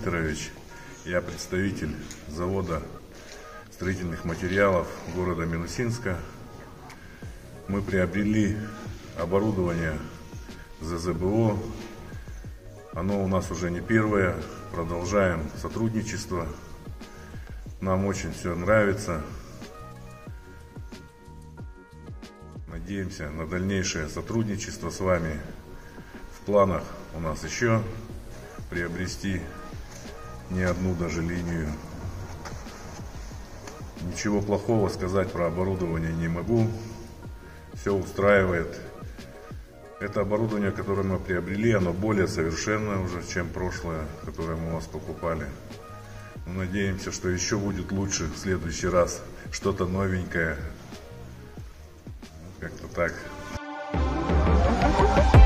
Викторович. Я представитель завода строительных материалов города Минусинска. Мы приобрели оборудование ЗЗБО. Оно у нас уже не первое. Продолжаем сотрудничество. Нам очень все нравится. Надеемся на дальнейшее сотрудничество с вами. В планах у нас еще приобрести не одну даже линию. Ничего плохого сказать про оборудование не могу. Все устраивает. Это оборудование, которое мы приобрели, оно более совершенное уже, чем прошлое, которое мы у вас покупали. Мы надеемся, что еще будет лучше в следующий раз. Что-то новенькое. Как-то так.